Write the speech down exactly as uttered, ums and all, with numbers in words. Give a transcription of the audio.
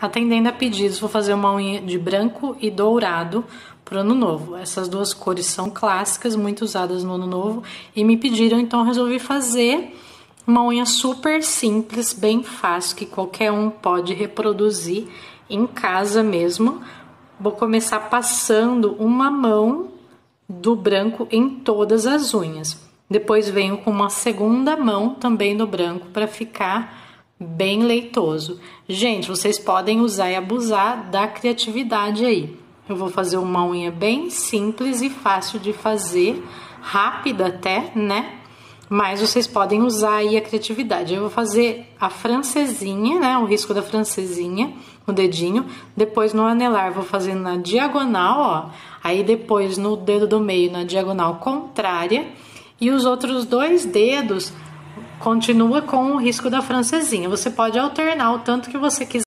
Atendendo a pedidos, vou fazer uma unha de branco e dourado pro ano novo. Essas duas cores são clássicas, muito usadas no ano novo, e me pediram, então eu resolvi fazer uma unha super simples, bem fácil, que qualquer um pode reproduzir em casa mesmo. Vou começar passando uma mão do branco em todas as unhas. Depois venho com uma segunda mão também do branco para ficar bem leitoso. Gente, vocês podem usar e abusar da criatividade aí. Eu vou fazer uma unha bem simples e fácil de fazer, rápida até, né? Mas vocês podem usar aí a criatividade. Eu vou fazer a francesinha, né? O risco da francesinha, o dedinho. Depois no anelar vou fazer na diagonal, ó. Aí depois no dedo do meio na diagonal contrária. E os outros dois dedos continua com o risco da francesinha. Você pode alternar o tanto que você quiser.